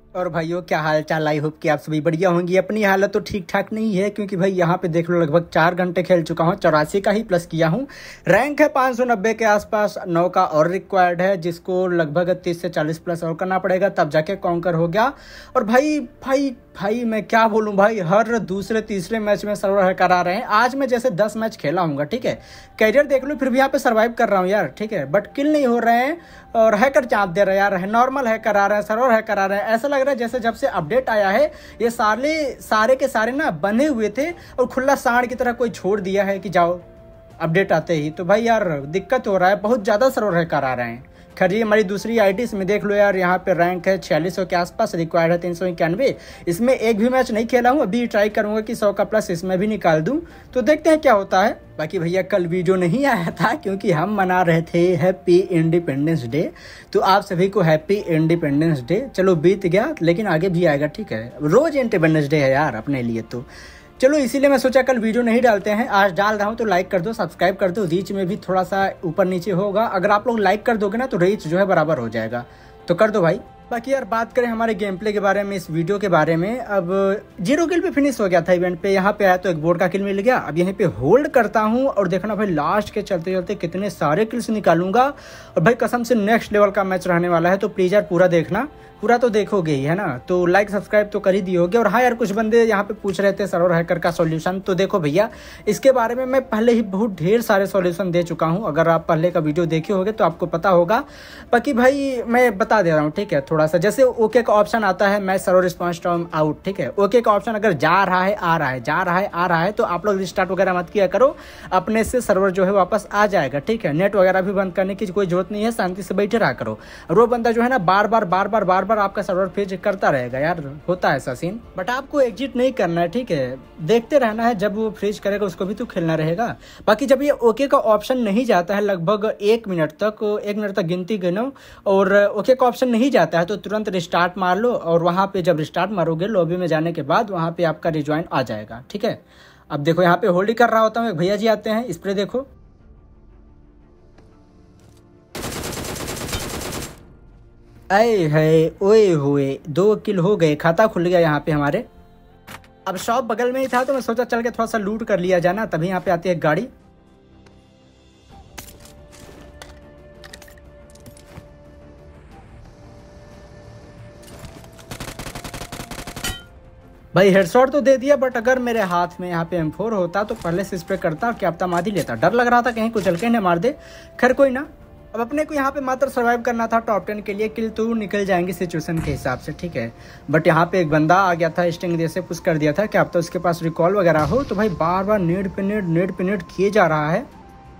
और भाइयों क्या हाल चाल। आई होप कि आप सभी बढ़िया होंगी। अपनी हालत तो ठीक ठाक नहीं है क्योंकि भाई यहाँ पे देख लो लगभग 4 घंटे खेल चुका हूँ, 84 का ही प्लस किया हूँ। रैंक है 590 के आसपास, 9 का और रिक्वायर्ड है जिसको लगभग 30 से 40 प्लस और करना पड़ेगा तब जाके कॉन्कर हो गया। और भाई भाई भाई मैं क्या बोलूं भाई, हर दूसरे तीसरे मैच में सर्वर करा रहे हैं। आज मैं जैसे 10 मैच खेला हूँगा, ठीक है, कैरियर देख लो फिर भी यहाँ पे सर्वाइव कर रहा हूँ यार, ठीक है, बट किल नहीं हो रहे हैं और हैकर चाप दे रहे हैं यार, नॉर्मल हैकर आ रहे हैं, सर्वर हैकर आ रहे हैं। ऐसा लग रहा है जैसे जब से अपडेट आया है ये सारे के सारे ना बने हुए थे और खुला सांड की तरह कोई छोड़ दिया है कि जाओ अपडेट आते ही। तो भाई यार दिक्कत हो रहा है, बहुत ज़्यादा सर्वर हैकर आ रहे हैं। खैर ये हमारी दूसरी आईडी, इसमें देख लो यार, यहाँ पे रैंक है 4600 के आसपास, रिक्वायर्ड है 391। इसमें एक भी मैच नहीं खेला हूँ, अभी ट्राई करूँगा कि 100 का प्लस इसमें भी निकाल दूँ, तो देखते हैं क्या होता है। बाकी भैया कल वीडियो नहीं आया था क्योंकि हम मना रहे थे हैप्पी इंडिपेंडेंस डे, तो आप सभी को हैप्पी इंडिपेंडेंस डे। चलो बीत गया लेकिन आगे भी आएगा, ठीक है, रोज इंडिपेंडेंस डे है यार अपने लिए। तो चलो इसीलिए मैं सोचा कल वीडियो नहीं डालते हैं, आज डाल रहा हूँ। तो लाइक कर दो, सब्सक्राइब कर दो, रीच में भी थोड़ा सा ऊपर नीचे होगा। अगर आप लोग लाइक कर दोगे ना तो रीच जो है बराबर हो जाएगा, तो कर दो भाई। बाकी यार बात करें हमारे गेम प्ले के बारे में, इस वीडियो के बारे में, अब 0 किल पे फिनिश हो गया था इवेंट पे। यहाँ पे आया तो एक बोर्ड का किल मिल गया। अब यहीं पे होल्ड करता हूँ और देखना भाई लास्ट के चलते चलते कितने सारे किल्स निकालूंगा। और भाई कसम से नेक्स्ट लेवल का मैच रहने वाला है, तो प्लीज यार पूरा देखना, पूरा तो देखोगे ही है ना, तो लाइक सब्सक्राइब तो कर ही दियोगे। और हाँ यार कुछ बंदे यहाँ पे पूछ रहे थे सर्वर हैकर का सॉल्यूशन, तो देखो भैया इसके बारे में मैं पहले ही बहुत ढेर सारे सॉल्यूशन दे चुका हूँ। अगर आप पहले का वीडियो देखे होगे तो आपको पता होगा। बाकी भाई मैं बता दे रहा हूँ, ठीक है, थोड़ा सा जैसे ओके का ऑप्शन आता है, match server response time out, ठीक है, ओके का ऑप्शन अगर जा रहा है आ रहा है, जा रहा है आ रहा है, तो आप लोग रिस्टार्ट वगैरह मत किया करो, अपने से सर्वर जो है वापस आ जाएगा, ठीक है। नेट वगैरह भी बंद करने की कोई जरूरत नहीं है, शांति से बैठे रहा करो। और वो बंदा जो है ना बार बार आपका सर्वर फ्रीज करता रहेगा यार, होता है ऐसा सीन। बट आपको एग्जिट नहीं करना है, ठीक है, देखते रहना है, जब वो फ्रीज करेगा उसको भी तो खेलना रहेगा। बाकी जब ये ओके का ऑप्शन नहीं जाता है, लगभग 1 मिनट तक गिनती गिनो, और ओके का ऑप्शन नहीं जाता है तो तुरंत रिस्टार्ट मार लो। और वहां पे जब रिस्टार्ट मारोगे लॉबी में जाने के बाद वहां पे आपका रिज्वाइन आ जाएगा, ठीक है। अब देखो यहाँ पे होल्ड कर रहा होता हूँ, एक भैया जी आते हैं, स्प्रे देखो, आए है ओए हुए 2 किल हो गए, खाता खुल गया यहाँ पे हमारे। अब शॉप बगल में ही था तो मैं सोचा चल के थोड़ा सा लूट कर लिया जाए ना, तभी यहाँ पे आती है एक गाड़ी। भाई हेडशॉट तो दे दिया, बट अगर मेरे हाथ में यहाँ पे M4 होता तो पहले से स्प्रे करता और क्या पता मार ही लेता। डर लग रहा था कहीं कुचल के न मार दे, खैर कोई ना। अब अपने को यहाँ पे मात्र सर्वाइव करना था, टॉप 10 के लिए किल तो निकल जाएंगे सिचुएशन के हिसाब से, ठीक है। बट यहाँ पे एक बंदा आ गया था, स्टिंग दे से पुश कर दिया था, क्या अब तो उसके पास रिकॉल वगैरह हो। तो भाई बार बार नेट पे नेट किए जा रहा है।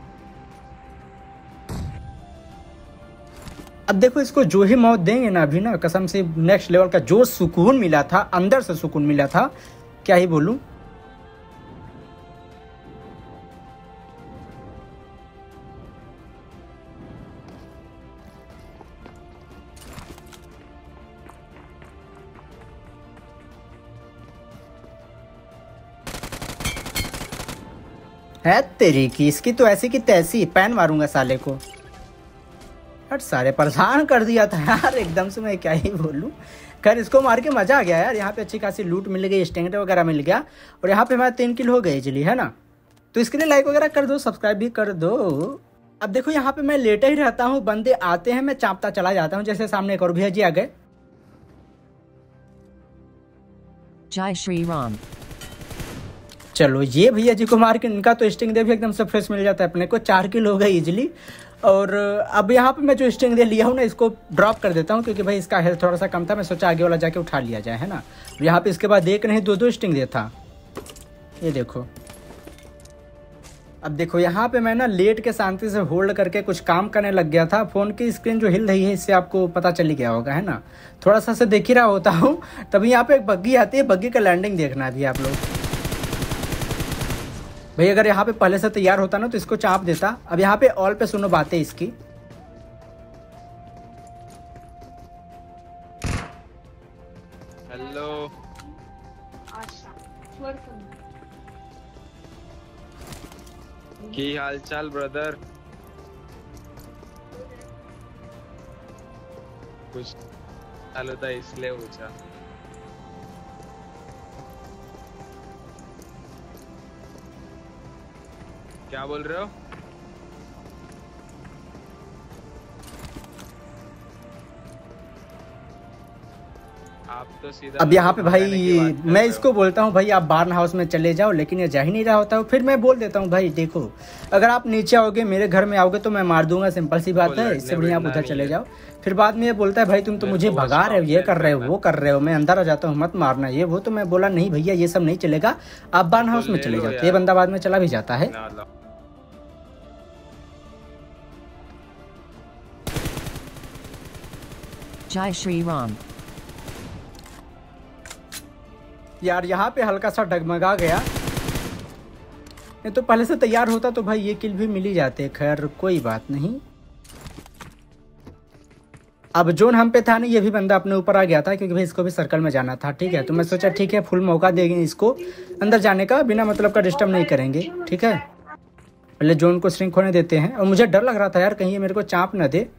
अब देखो इसको जो ही मौत देंगे ना अभी ना, कसम से नेक्स्ट लेवल का जो सुकून मिला था, अंदर से सुकून मिला था, क्या ही बोलूं। है तेरी की इसकी तो ऐसी की तैसी पैन मारूंगा साले को। हट, सारे परेशान कर दिया था यार एकदम से, मैं क्या ही बोलूं। खैर इसको मार के मजा आ गया यार, यहाँ पे अच्छी खासी लूट मिल गई, स्टेंगरे वगैरह मिल गया, और यहाँ पे हमारे 3 किल हो गए इजली, है ना। तो इसके लिए लाइक वगैरह कर दो, सब्सक्राइब भी कर दो। अब देखो यहाँ पे मैं लेटा ही रहता हूँ, बंदे आते हैं मैं चापता चला जाता हूँ। जैसे सामने एक और भैया जी आ गए, जय श्री राम। चलो ये भैया जी को मार के इनका तो स्टिंग दे भी एकदम से फ्रेश मिल जाता है अपने को। 4 किल हो गए इजिली। और अब यहाँ पे मैं जो स्टिंग दे लिया हूँ ना, इसको ड्रॉप कर देता हूँ क्योंकि भाई इसका हेल्थ थोड़ा सा कम था, मैं सोचा आगे वाला जाके उठा लिया जाए, है ना। यहाँ पे इसके बाद एक नहीं 2 स्टिंग दे था, ये देखो। अब देखो यहाँ पे मैं ना लेट के शांति से होल्ड करके कुछ काम करने लग गया था। फोन की स्क्रीन जो हिल रही है इससे आपको पता चल ही गया होगा, है ना। थोड़ा सा से देख ही रहा होता हूँ, तभी यहाँ पे एक बग्गी आती है, बग्गी का लैंडिंग देखना भी आप लोग। भाई अगर यहाँ पे पहले से तैयार होता ना तो इसको चाप देता। अब यहाँ पे ऑल पे सुनो बातें इसकी। हेलो की हाल चाल ब्रदर? कुछ चालू था इसलिए पूछा। क्या बोल रहे हो? आप तो सीधा अब यहाँ पे भाई मैं रहे इसको बोलता हूँ भाई आप बार्न हाउस में चले जाओ, लेकिन ये जा ही नहीं रहा होता है। फिर मैं बोल देता हूँ भाई देखो अगर आप नीचे आओगे मेरे घर में आओगे तो मैं मार दूंगा, सिंपल सी बात है, इससे बढ़िया आप उधर चले जाओ। फिर बाद में ये बोलता है भाई तुम तो मुझे भगा रहे हो, ये कर रहे हो, वो कर रहे हो, मैं अंदर आ जाता हूँ, मत मारना ये वो। तो मैं बोला नहीं भैया ये सब नहीं चलेगा, आप बार्न हाउस में चले जाओ। ये बंदा बाद में चला भी जाता है। Jai Shri Ram. यार यहाँ पे हल्का सा डगमगा गया, नहीं तो पहले से तैयार होता तो भाई ये किल भी मिल ही जाते। खैर कोई बात नहीं। अब जोन हम पे था नहीं, ये भी बंदा अपने ऊपर आ गया था क्योंकि भाई इसको भी सर्कल में जाना था। ठीक है, तो मैं सोचा ठीक है फुल मौका देंगे इसको अंदर जाने का, बिना मतलब का डिस्टर्ब नहीं करेंगे। ठीक है, पहले जोन को श्रिंक होने देते हैं। और मुझे डर लग रहा था यार कहीं ये मेरे को चाँप न दे।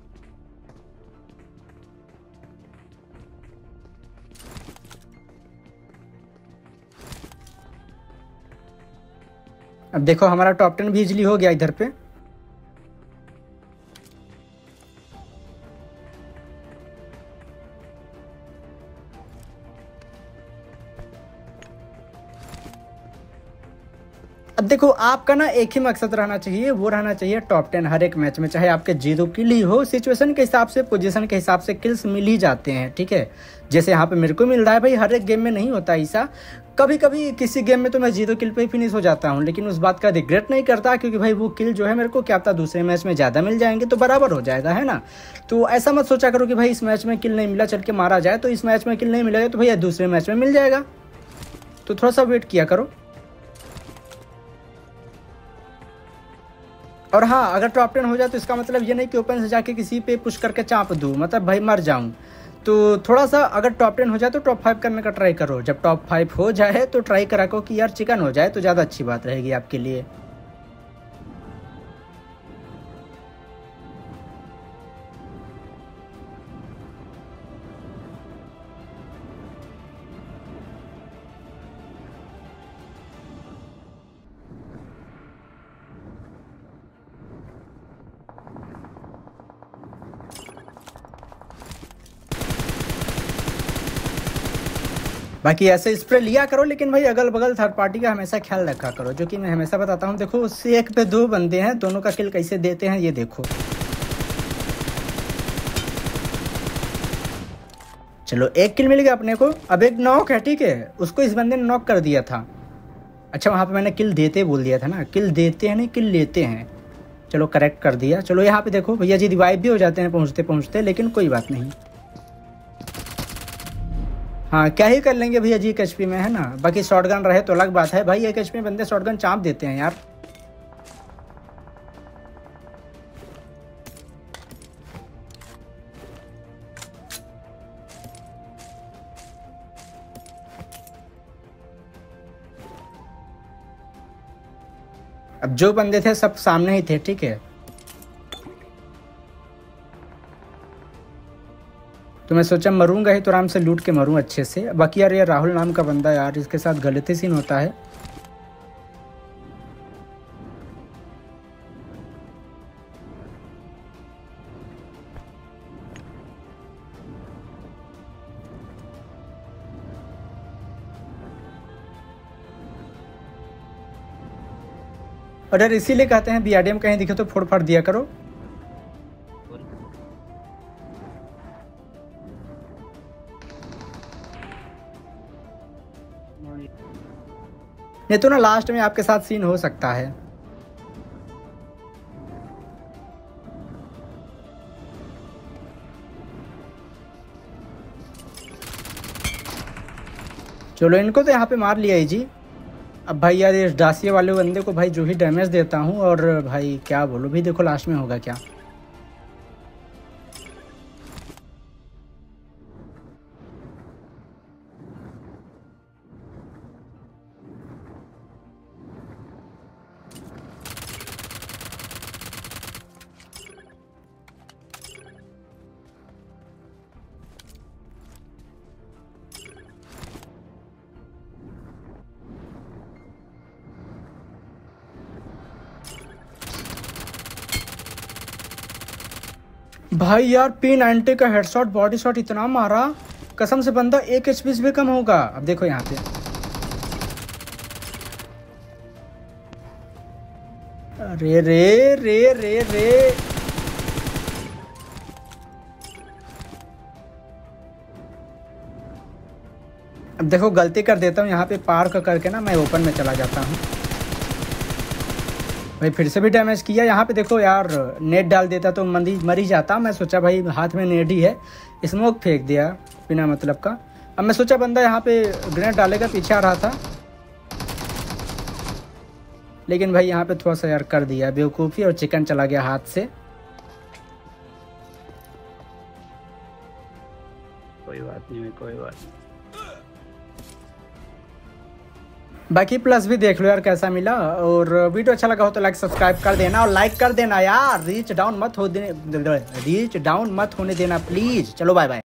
अब देखो हमारा टॉप 10 भी इजली हो गया इधर पे। अब देखो आपका ना एक ही मकसद रहना चाहिए, वो रहना चाहिए टॉप 10 हर एक मैच में, चाहे आपके 0 किल ही हो। सिचुएशन के हिसाब से पोजीशन के हिसाब से किल्स मिल ही जाते हैं। ठीक है, जैसे यहाँ पे मेरे को मिल रहा है भाई, हर एक गेम में नहीं होता ऐसा। कभी कभी किसी गेम में तो मैं 0 किल पे ही फिनिश हो जाता हूँ, लेकिन उस बात का रिग्रेट नहीं करता क्योंकि भाई वो किल जो है मेरे को क्या पता दूसरे मैच में ज़्यादा मिल जाएंगे तो बराबर हो जाएगा, है ना। तो ऐसा मत सोचा करो कि भाई इस मैच में किल नहीं मिला चल के मारा जाए, तो इस मैच में किल नहीं मिलेगा तो भैया दूसरे मैच में मिल जाएगा। तो थोड़ा सा वेट किया करो। और हाँ, अगर टॉप 10 हो जाए तो इसका मतलब ये नहीं कि ओपन से जाके किसी पे पुश करके चाँप दूँ, मतलब भाई मर जाऊँ। तो थोड़ा सा अगर टॉप 10 हो जाए तो टॉप 5 करने का ट्राई करो। जब टॉप 5 हो जाए तो ट्राई करा को कि यार चिकन हो जाए तो ज़्यादा अच्छी बात रहेगी आपके लिए। बाकी ऐसे स्प्रे लिया करो, लेकिन भाई अगल बगल थर्ड पार्टी का हमेशा ख्याल रखा करो, जो कि मैं हमेशा बताता हूँ। देखो उससे एक पे 2 बंदे हैं, दोनों का किल कैसे देते हैं ये देखो। चलो एक किल मिल गया अपने को। अब एक नॉक है, ठीक है, उसको इस बंदे ने नॉक कर दिया था। अच्छा वहाँ पे मैंने किल देते बोल दिया था ना, किल देते हैं नहीं किल लेते हैं। चलो करेक्ट कर दिया। चलो यहाँ पे देखो भैया जी रिवाइव भी हो जाते हैं पहुँचते पहुँचते, लेकिन कोई बात नहीं। हाँ क्या ही कर लेंगे भैया जी, एक एचपी में, है ना। बाकी शॉटगन रहे तो अलग बात है भाई, एक एचपी में बंदे शॉटगन चाँप देते हैं यार। अब जो बंदे थे सब सामने ही थे, ठीक है। तो मैं सोचा मरूंगा ही तो आराम से लूट के मरूं अच्छे से। बाकी यार ये राहुल नाम का बंदा यार, इसके साथ गलत ही सीन होता है। और यार इसीलिए कहते हैं बीआरडीएम कहीं दिखे तो फोड़ फाड़ दिया करो। नहीं तो ना लास्ट में आपके साथ सीन हो सकता है। चलो इनको तो यहाँ पे मार लिया ही जी। अब भाई यार इस डासिया वाले बंदे को भाई जो ही डैमेज देता हूँ, और भाई क्या बोलो भी, देखो लास्ट में होगा क्या। भाई यार P90 का हेडशॉट बॉडी शॉट इतना मारा, कसम से बंदा 1 HP से भी कम होगा। अब देखो यहाँ पे अरे रे रे रे रे अब देखो गलती कर देता हूँ यहाँ पे, पार्क करके ना मैं ओपन में चला जाता हूँ। भाई फिर से भी डैमेज किया। यहाँ पे देखो यार, नेट डाल देता तो मर ही जाता। मैं सोचा भाई हाथ में नेट ही है, स्मोक फेंक दिया बिना मतलब का। अब मैं सोचा बंदा यहाँ पे ग्रेनेड डालेगा, पीछे आ रहा था, लेकिन भाई यहाँ पे थोड़ा सा यार कर दिया बेवकूफ़ी और चिकन चला गया हाथ से। कोई बात नहीं, कोई बात नहीं। बाकी प्लस भी देख लो यार कैसा मिला। और वीडियो अच्छा लगा हो तो लाइक सब्सक्राइब कर देना और लाइक कर देना यार। रीच डाउन मत होने देना प्लीज़। चलो बाय बाय।